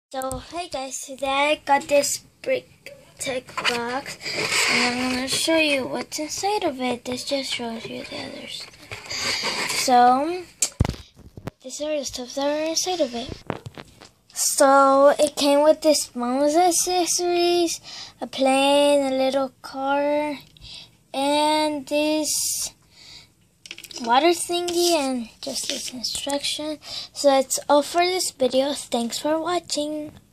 So hey guys, today I got this BRIC TEK box and I'm going to show you what's inside of it. This just shows you the other stuff. So these are the stuff that are inside of it. So it came with this mom's accessories, a plane, a little car, and this water thingy, and just this instruction. So that's all for this video. Thanks for watching.